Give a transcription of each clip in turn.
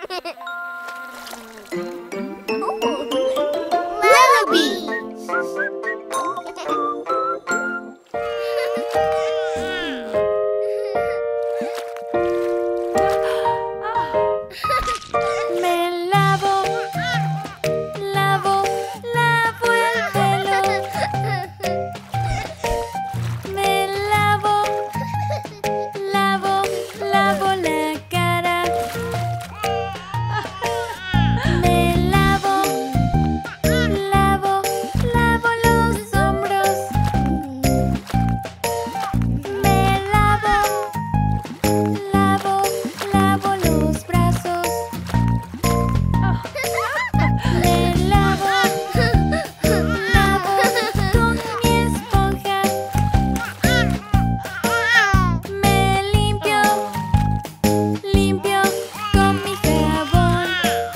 Lullaby. Me lavo, lavo, lavo el pelo. Me lavo, lavo, lavo la cara. Me lavo, lavo, lavo los hombros. Me lavo, lavo, lavo los brazos. Me lavo, lavo con mi esponja. Me limpio, limpio con mi jabón.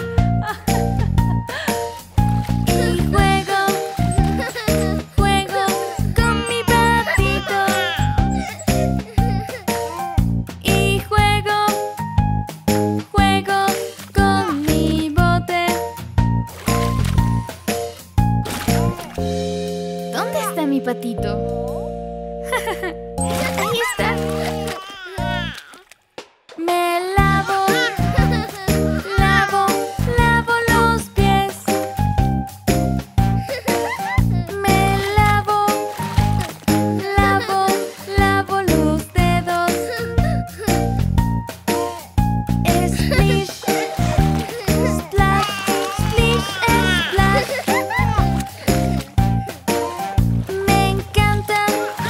Y juego, juego con mi patito. Y juego, juego con mi bote. ¿Dónde está mi patito? Ahí está. Me lavo, lavo, lavo los pies. Me lavo, lavo, lavo los dedos. Splish, splash, splish, splash. Me encanta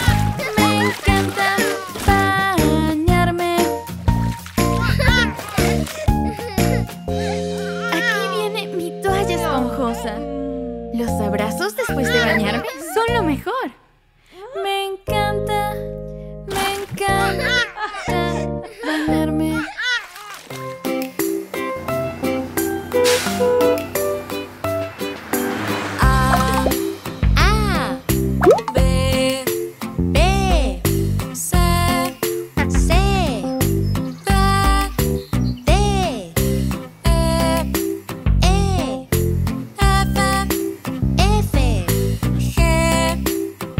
bañarme. Aquí viene mi toalla esponjosa. Los abrazos después de bañarme son lo mejor. Me encanta bañarme. A, B, B, C, D, E, F, G,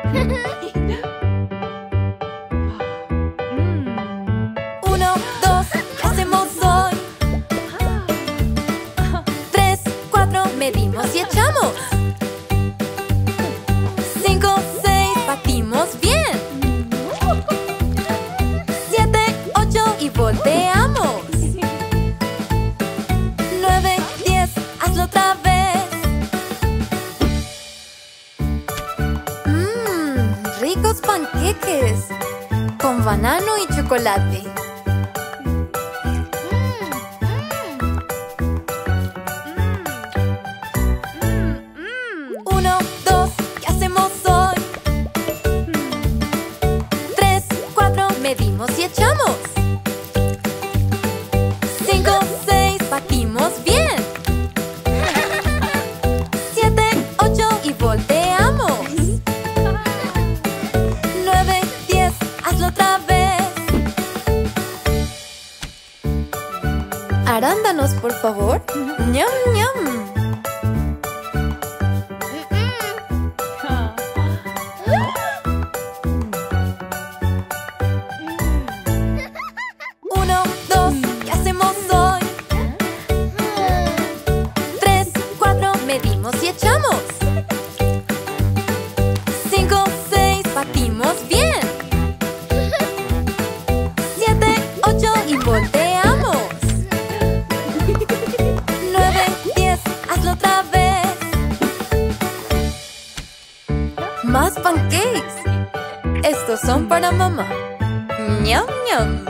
Uno, dos, ¿qué hacemos hoy? 3, 4, medimos y echamos. 5, 6, batimos bien. 7, 8 y volteamos. 9, 10, hazlo otra vez. Ricos panqueques con banano y chocolate. Uno, dos, ¿qué hacemos hoy? 3, 4, medimos y echamos. 5, 6, batimos bien. 7, 8 y volteamos. 9, 10, hazlo otra vez. Arándanos, por favor. ¡Ñam, ñam! Uno, dos, ¿qué hacemos hoy? 3, 4, medimos y echamos. 5, 6, batimos bien. 7, 8 y volteamos. 9, 10, hazlo otra vez. Más pancakes. Estos son para mamá. ¡Ñam, ñam!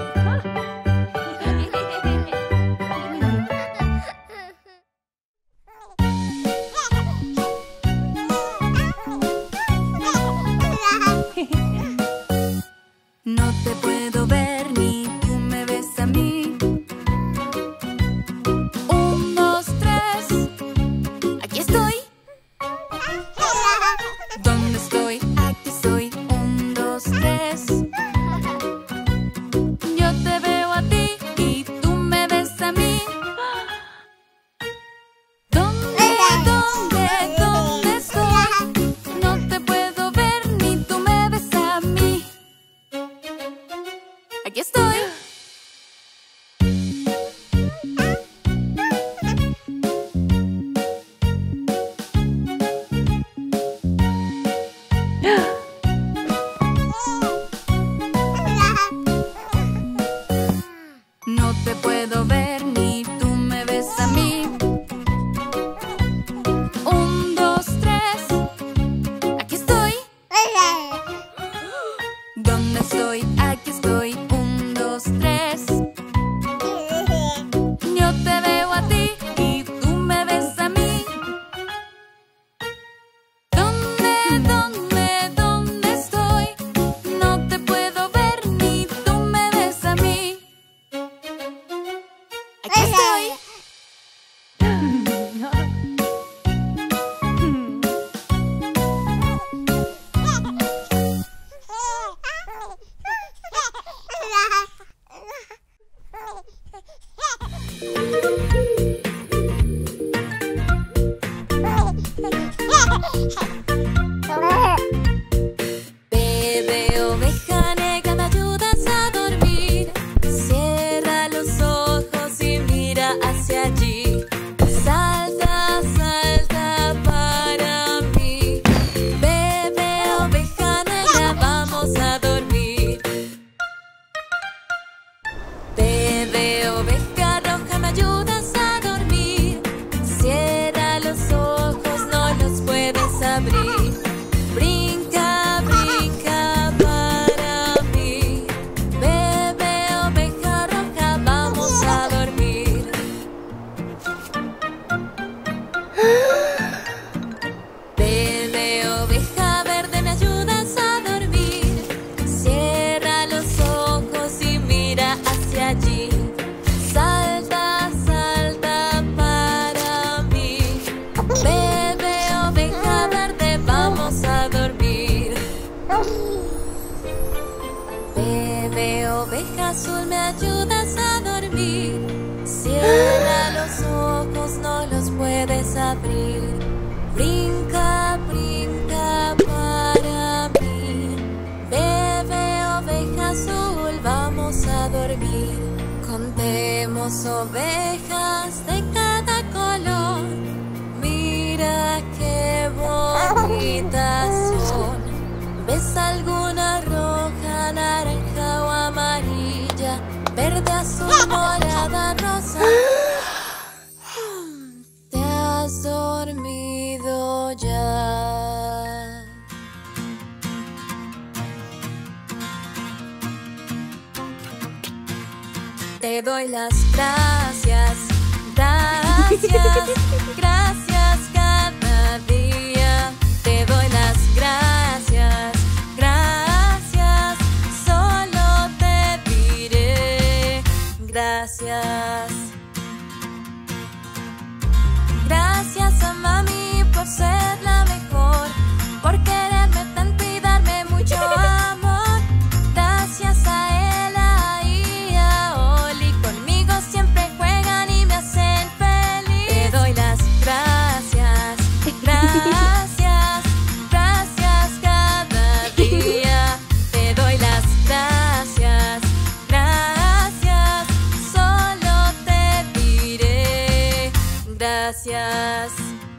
No te puedo ver ni tú me ves a mí. 1, 2, 3. Aquí estoy. ¿Dónde estoy? Aquí estoy. 1, 2, 3. Yo te veo a ti y tú me ves a mí. ¿Dónde, dónde, dónde estoy? No te puedo ver ni tú me ves a mí. Aquí estoy. No te puedo ver ni tú me ves a mí. 1, 2, 3. Aquí estoy. ¿Dónde estoy? Aquí estoy. 1, 2, 3. Yo te veo a ti y tú me ves a mí. ¿Dónde, dónde, dónde estoy? No te puedo ver ni tú me ves a mí. Aquí estoy. Bebé oveja negra, ¿me ayudas a dormir? Cierra los ojos y mira hacia allí. Salta, salta para mí. Bebé oveja negra, vamos a dormir. Bebé oveja roja, ¿me ayudas a dormir? Cierra los ojos, no los puedes abrir. Brinca, brinca para mí. Bebé oveja roja, vamos a dormir. Bebé oveja verde, ¿me ayudas a dormir? Cierra los ojos y mira hacia allí. Salta, salta para mí. Bebé oveja verde, vamos a dormir. Bebé oveja azul, ¿me ayudas a dormir? Cierra los ojos, no los puedes abrir. Brinca, brinca para mí. dos ovejas de cada color. Mira qué bonitas son. ¿Ves alguna roja, naranja o amarilla? Verde, azul, morada, rosa. ¿Te has dormido ya? Te doy las gracias, gracias, gracias cada día. Te doy las gracias, gracias, solo te diré gracias. Gracias a mami por ser la mejor, por quererme tanto y darme mucho amor. Gracias a Ela y a Oli, conmigo siempre juegan y me hacen feliz. Te doy las gracias, gracias, gracias cada día. Te doy las gracias, gracias, solo te diré gracias.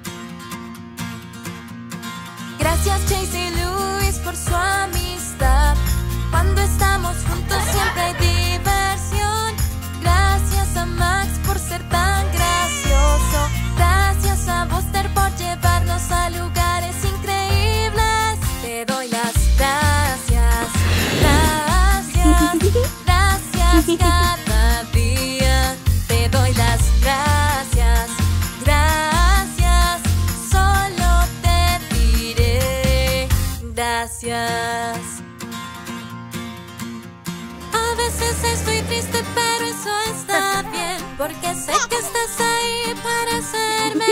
Gracias Chase y Luis por su amistad. Cuando estamos juntos siempre hay diversión. Gracias a Max por ser tan gracioso. Gracias a Buster por llevarnos a lugares increíbles. Te doy las gracias, gracias, gracias cada día. Te doy las gracias, gracias, solo te diré gracias. A veces estoy triste, pero eso está bien, porque sé que estás ahí para hacerme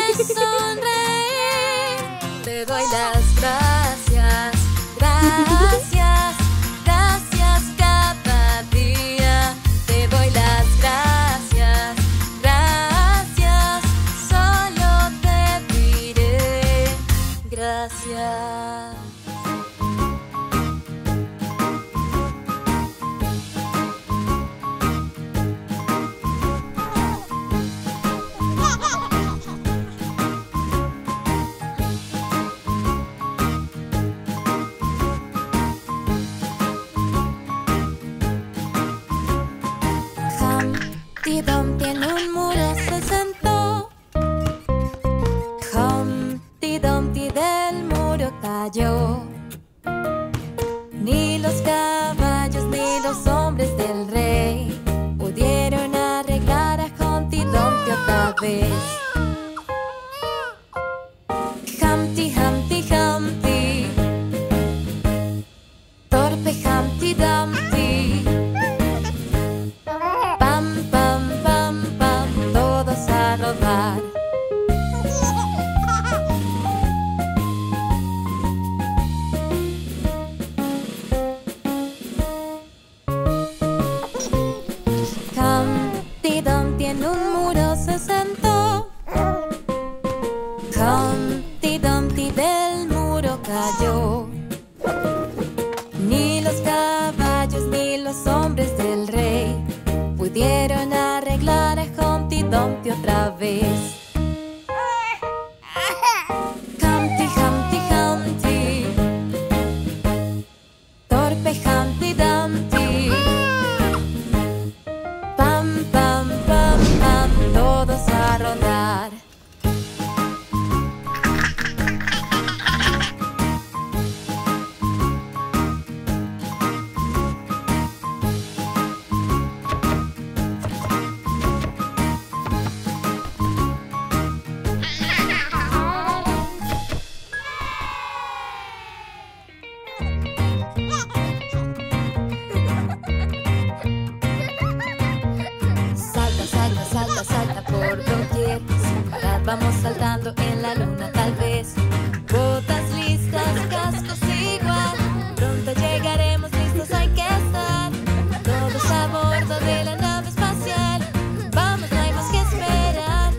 sonreír. Te doy las gracias, gracias, gracias cada día. Te doy las gracias, gracias, solo te diré gracias. Humpty Dumpty en un muro se sentó. Humpty Dumpty del muro cayó. Ni los caballos ni los hombres del rey pudieron arreglar a Humpty Dumpty otra vez. Humpty, Humpty, Humpty, torpe Humpty Dumpty. Pam, pam, pam, pam, todos a rodar. Humpty Dumpty en un muro se sentó. Humpty Dumpty del muro cayó. Ni los caballos ni los hombres del rey pudieron arreglar a Humpty Dumpty otra vez. Humpty, Humpty, Humpty, torpe Humpty Dumpty. Pam, pam, pam, pam, todos a rodar. Salta, salta, salta, salta por doquier. Sin parar vamos saltando en la luna tal vez. Botas listas, cascos igual. Pronto llegaremos, listos hay que estar. Todos a bordo de la nave espacial. Vamos, no hay más que esperar.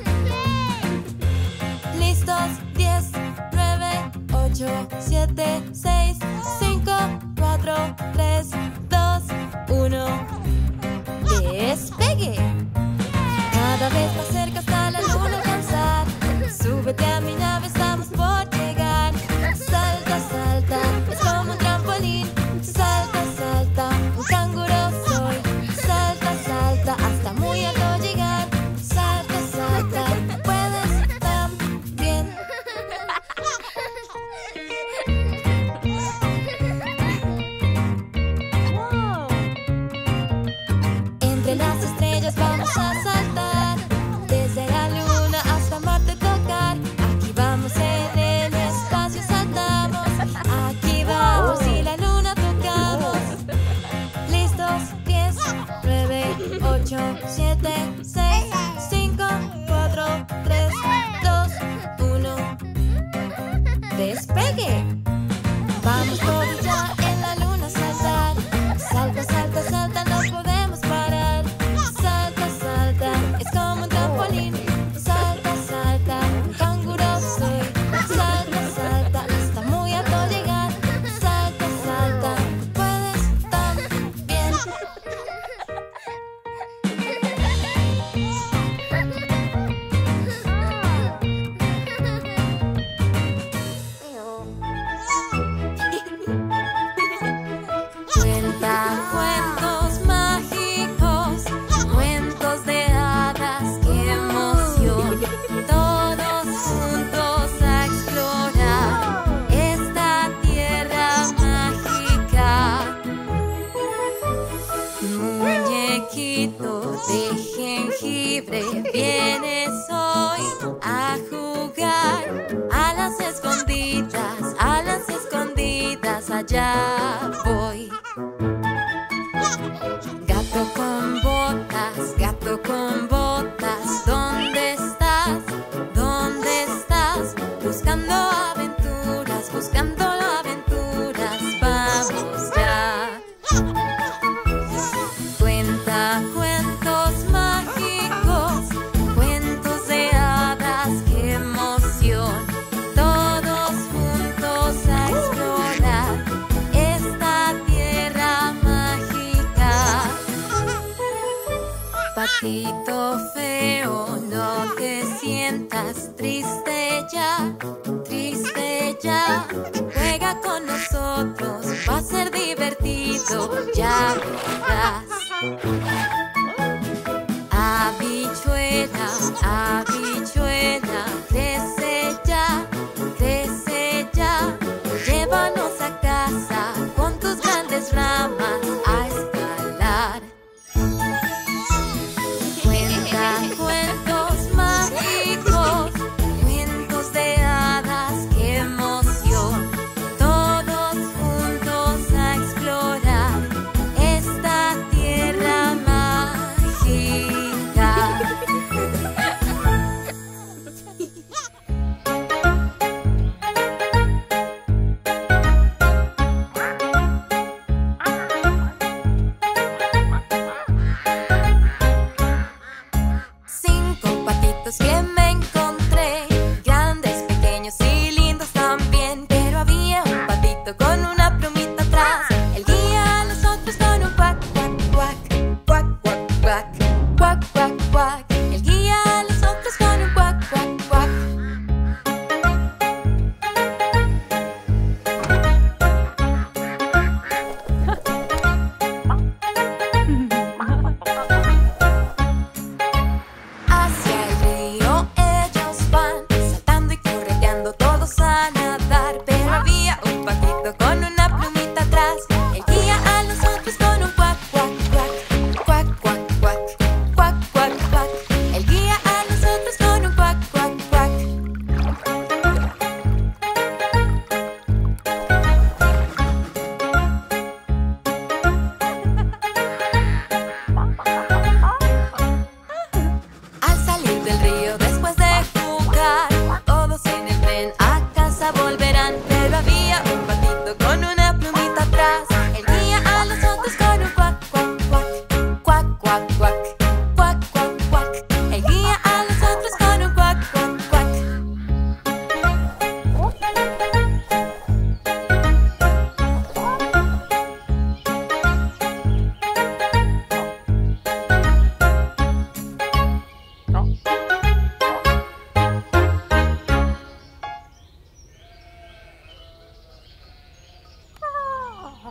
Listos, 10, 9, 8, 7, 6, 5, 4, 3, 2, 1. ¡Despegue! cada vez más cerca hasta la luna alcanzar. Súbete a mi nave, estamos por llegar. Salta, salta, es como un trampolín. Salta, salta, un canguro soy. Salta, salta, hasta muy alto llegar. Salta, salta, puedes también. Entre las estrellas vamos a saltar. Desde la luna hasta Marte tocar. Aquí vamos en el espacio, saltamos. Aquí vamos y la luna tocamos. ¿Listos? 10, 9, 8, 7, 6, 5, 4, 3, 2, 1. ¡Despegue! Vamos todos ya en la luna a saltar. Salta, salta, salta, no podemos parar. Salta, salta, es como un trampolín. Salta, salta, un canguro soy. Salta, salta, hasta muy alto llegar. Salta, salta, puedes también. Cuenta cuentos mágicos, cuentos de hadas, qué emoción. Todos juntos a explorar esta tierra mágica. Muñequito de jengibre, vienes hoy a jugar a las escondidas, allá voy. Gato con botas, ¿dónde estás? ¿Dónde estás? Buscando aventuras, vamos ya. Cuenta cuentos mágicos, cuentos de hadas, qué emoción. Todos juntos a explorar esta tierra mágica. Patito feo, no te sientas triste ya, triste ya. Juega con nosotros, va a ser divertido, ya verás. Habichuela, habichuela, crece ya, llévanos a casa con tus grandes ramas a escalar. Cuenta cuentos mágicos, cuentos de hadas, qué emoción. Todos juntos a explorar esta tierra mágica.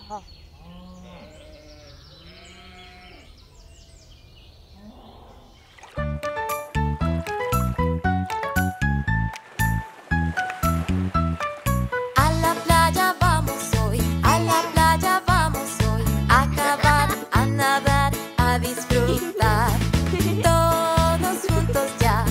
A la playa vamos hoy, a la playa vamos hoy, a acabar, a nadar, a disfrutar. Todos juntos ya,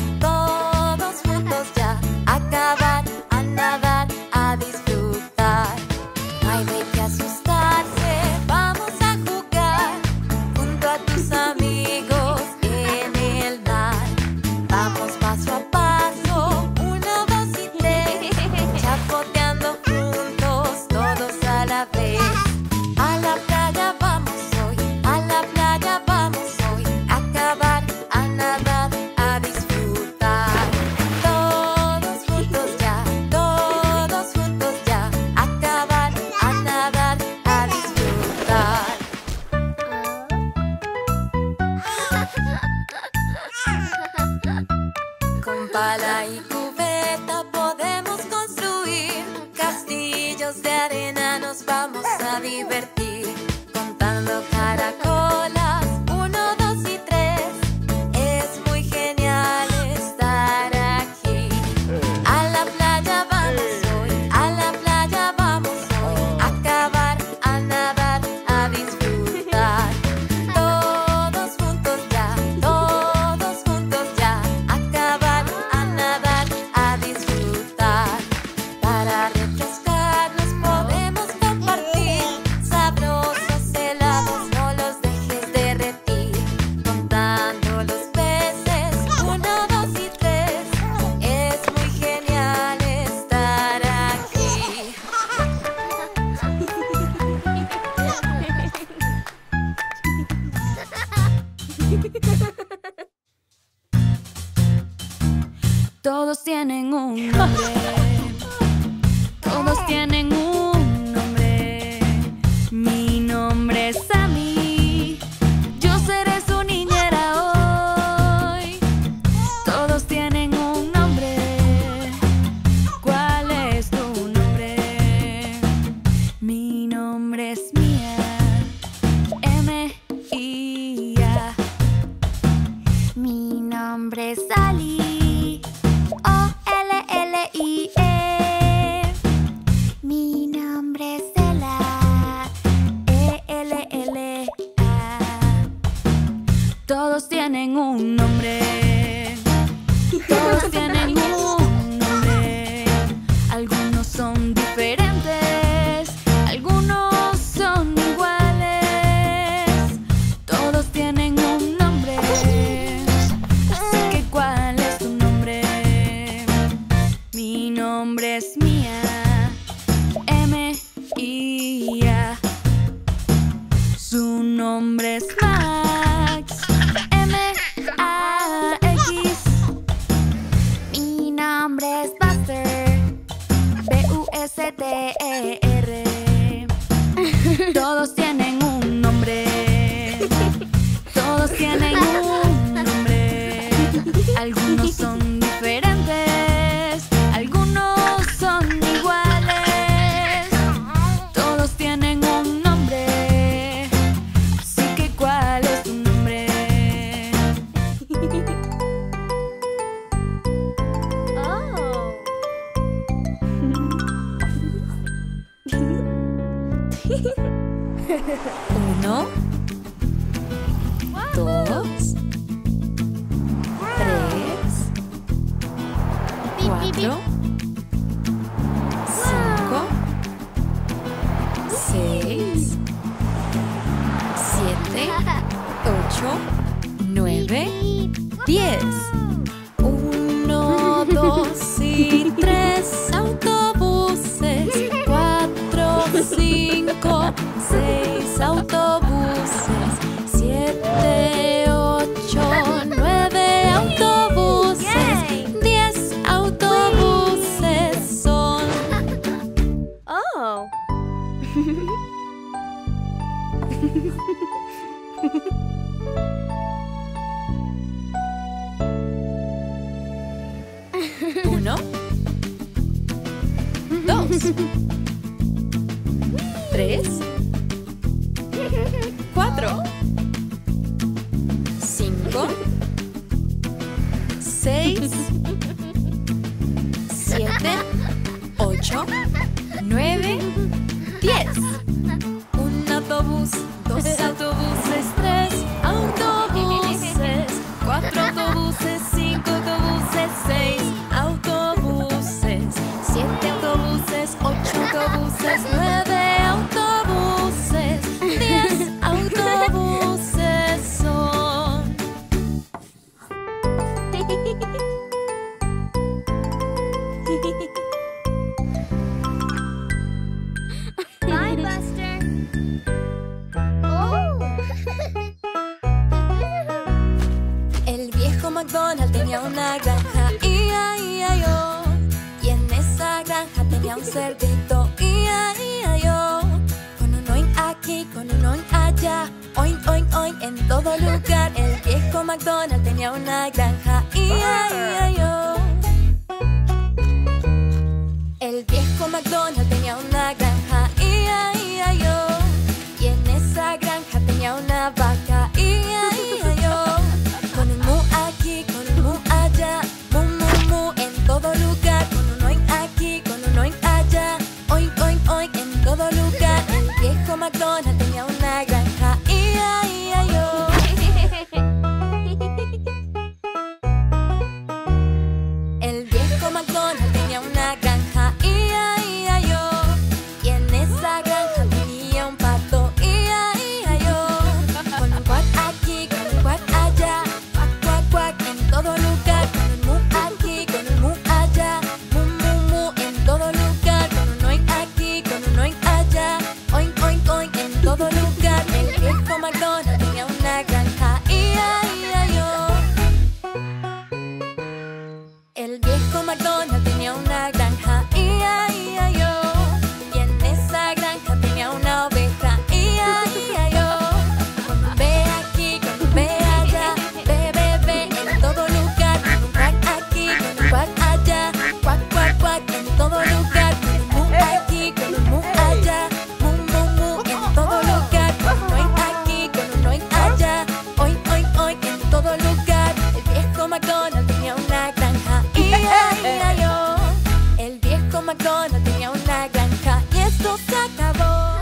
a acabar, a nadar, a disfrutar. No hay de qué asustarse, vamos a jugar junto a tus amigos en el mar. Vamos paso a paso, 1, 2 y 3, chapoteando juntos, todos a la vez. A la playa vamos hoy, a la playa vamos hoy, a acabar, a nadar, a disfrutar. Todos juntos ya, a acabar, a nadar, a disfrutar. Con pala y cubeta podemos construir castillos de arena, nos vamos a divertir. Contando caracolas, 1, 2 y 3, es muy genial estar aquí. A la playa vamos hoy, a la playa vamos hoy, a acabar, a nadar, a disfrutar. Todos juntos ya, a acabar, a nadar, a disfrutar. Para refrescarnos podemos compartir sabrosos helados, no los dejes derretir. Contando los peces, 1, 2 y 3, es muy genial estar aquí. Todos tienen un nombre. Todos tienen un nombre. Mi nombre es Sammy. Yo seré su niñera hoy. Todos tienen un nombre. ¿Cuál es tu nombre? Mi nombre es Mia. M-I-A. Mi nombre es Ali. O-L-L-I-E. Mi nombre es Ella. E-L-L-A. Todos tienen un nombre. Todos tienen un nombre. Algunos son diferentes, algunos son iguales. Todos tienen un nombre. Así que ¿cuál es tu nombre? Mi nombre es Mia. M-I-A. Su nombre es Max. M-A-X. Mi nombre es Buster. B-U-S-T-E-R. Todos tienen un nombre. Todos tienen un nombre. Algunos son diferentes, algunos son iguales. Todos tienen un nombre. Así que ¿cuál es tu nombre? Uno, 2, 3, 4, 5, 6, 7, 8, 9, 10. 1, 2 y 3 autobuses. 4, 5, 6 autobuses. 7, 8, 9 autobuses. 10 autobuses son. Oh. Uno, 2, 3, McDonald tenía una granja, I-A-I-A-I-O. Y en esa granja tenía un cerdito, I-A-I-A-I-O. Con un oink aquí, con un oink allá, oink, oink, oink en todo lugar. El viejo McDonald tenía una granja, I-A-I-A-I-O. El viejo McDonald tenía una granja, I-A-I-A-I-O. Y en esa granja tenía una vaca, I-A-I-A-I-O. Con un mu aquí, con un mu allá, mu, mu, mu en todo lugar. Con un oink aquí, con un oink allá, oink, oink, oink en todo lugar. El viejo McDonald tenía una granja, I-A-I-A-I-O. El viejo McDonald tenía una granja, I-A-I-A-I-O. Y en esa granja tenía un pato, I-A-I-A-I-O. Con un quack aquí, con un quack allá, quack, quack, quack en todo lugar. Con un mu aquí, con un mu allá, mu, mu, mu en todo lugar. Con un oink aquí, con un oink allá, oink, oink, oink en todo lugar. El viejo McDonald tenía una granja, I-A-I-A-I-O. El viejo McDonald tenía una granja, I-A-I-A-I-O. Y en esa granja tenía una oveja, I-A-I-A-I-O. Con un B aquí, con un B allá, B, B, B en todo lugar. Con un quack aquí, con un quack allá, quack, quack, quack en todo lugar. Con un mu aquí, con un mu allá, mu, mu, mu en todo lugar. Con un oink aquí, con un oink allá, oink, oink, oink en todo lugar. El viejo McDonald tenía una granja, I-A-I-A-I-O. El viejo McDonald tenía una granja y esto se acabó.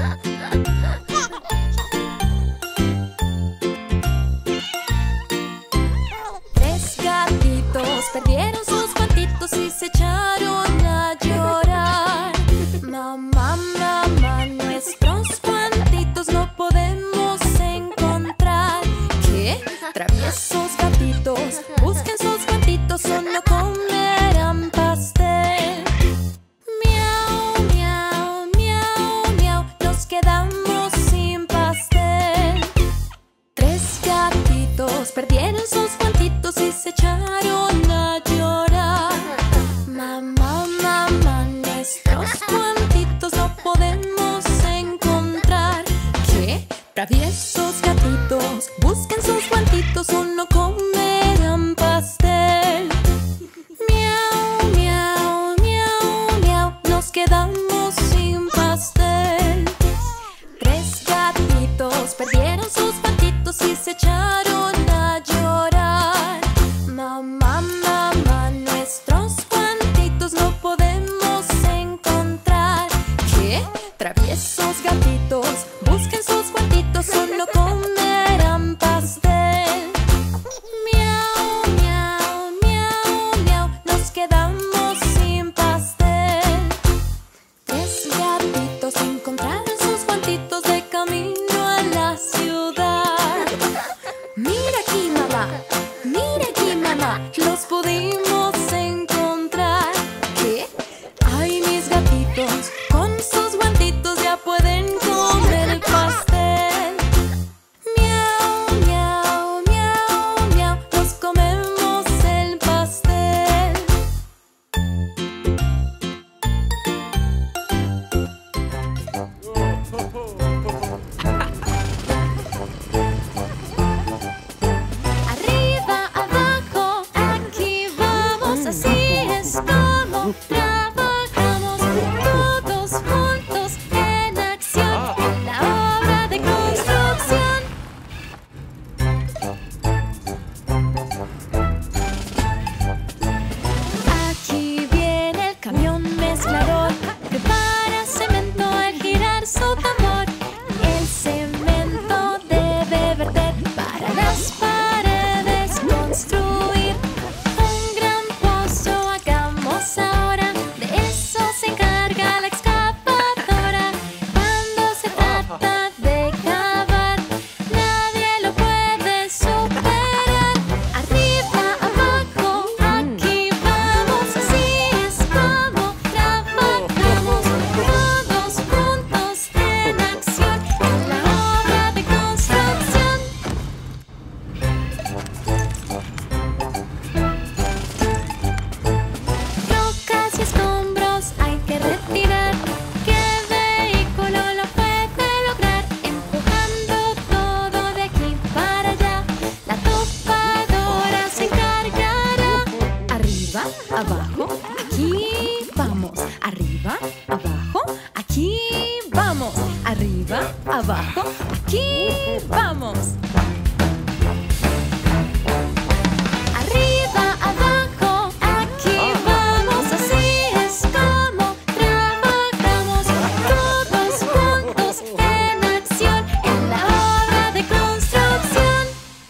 Tres gatitos perdieron sus guantitos y se echaron a llorar. Mamá, mamá, nuestros guantitos no podemos encontrar. ¿Qué? Traviesos gatitos, busquen sus guantitos o no comerán pastel. Miau, miau, miau, miau, nos quedamos sin pastel. Tres gatitos perdieron sus guantitos y se echaron a llorar. Mamá, mamá, nuestros guantitos no podemos encontrar. ¿Qué? Traviesos gatitos, busquen sus guantitos o no comerán pastel. Miau, miau, miau, miau, nos quedamos sin pastel. Tres gatitos perdieron sus guantitos y se echaron a llorar. Mamá, mamá, nuestros guantitos no podemos encontrar. ¿Qué? Traviesos gatitos, busquen sus guantitos o no comerán pastel. Miau, miau, miau, miau, nos quedamos sin pastel. Tres gatitos encontraron sus guantitos de camino a la ciudad. Mira aquí, mamá, los pudimos encontrar. ¿Qué? Ay, mis gatitos, con sus guantitos ya pueden comer el pastel. aquí vamos. Arriba, abajo, aquí vamos. Arriba, abajo, aquí vamos. Así es como trabajamos todos juntos en acción en la obra de construcción.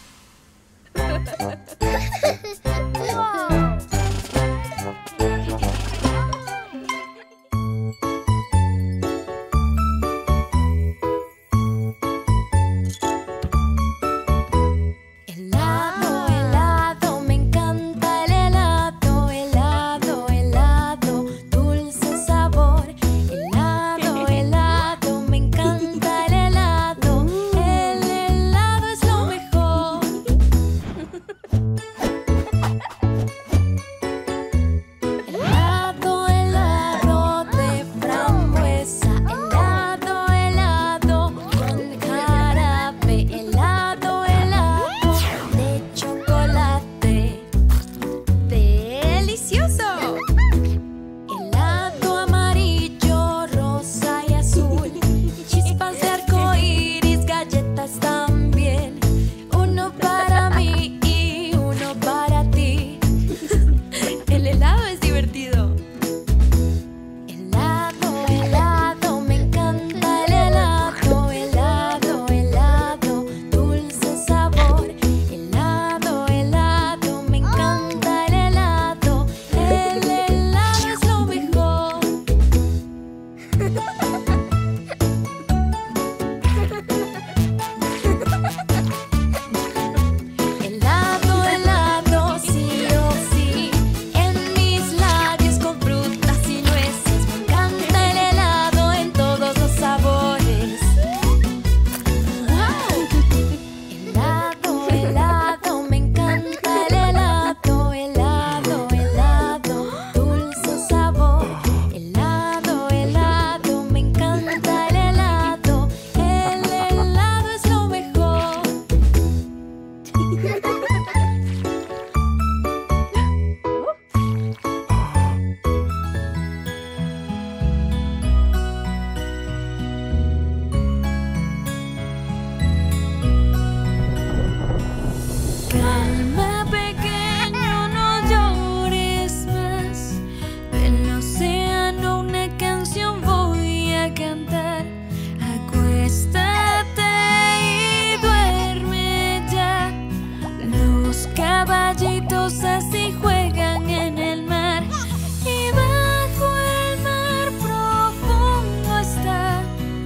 Así juegan en el mar y bajo el mar profundo está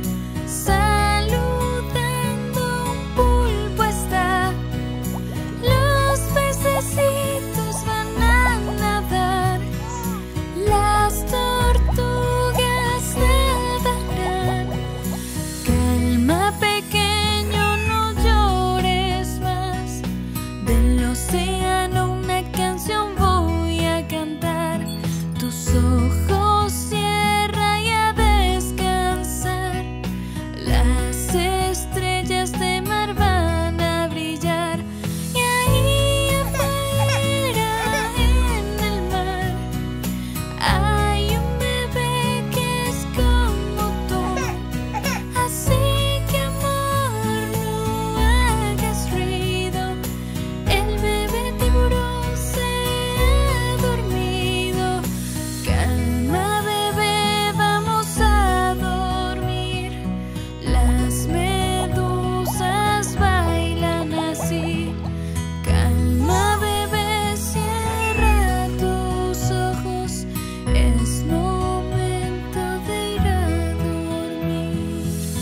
saludando un pulpo está. Los pececitos van a nadar, las tortugas nadarán. Calma, pequeño, no llores más. Del océano una canción voy a cantar. Tus ojos cierra y a descansar. Las estrellas de mar van a brillar. Y ahí afuera en el mar hay un bebé que es como tú. Así que amor, no hagas ruido. El bebé tiburón se ha dormido. Calma, bebé, vamos a dormir. Las medusas bailan así. Calma, bebé, cierra tus ojos. Es momento de ir a dormir.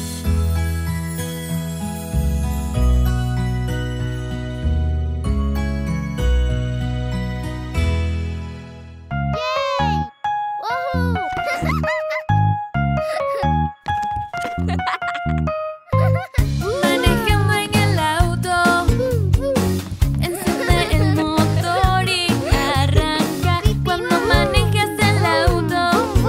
Manejando en el auto, enciende el motor y arranca. Cuando manejas el auto,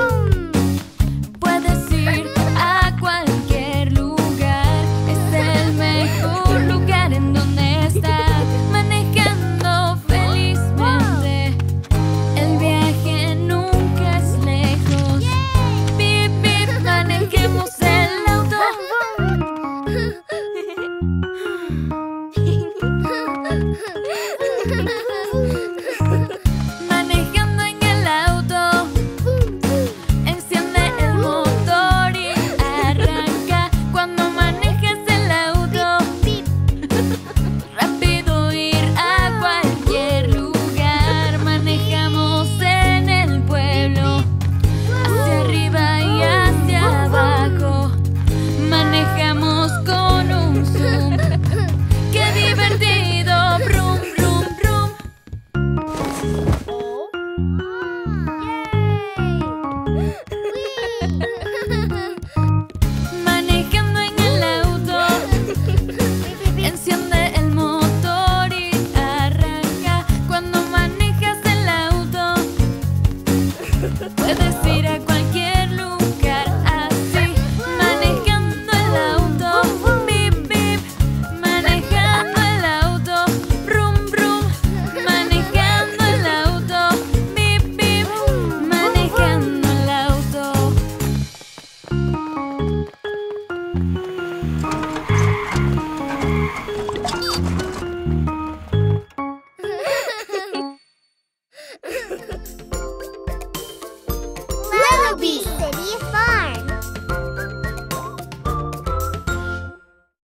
puedes ir a cualquier lugar. Es el mejor lugar en donde estar. Manejando felizmente, el viaje nunca es lejos. Bip, bip, manejando Puedes ir a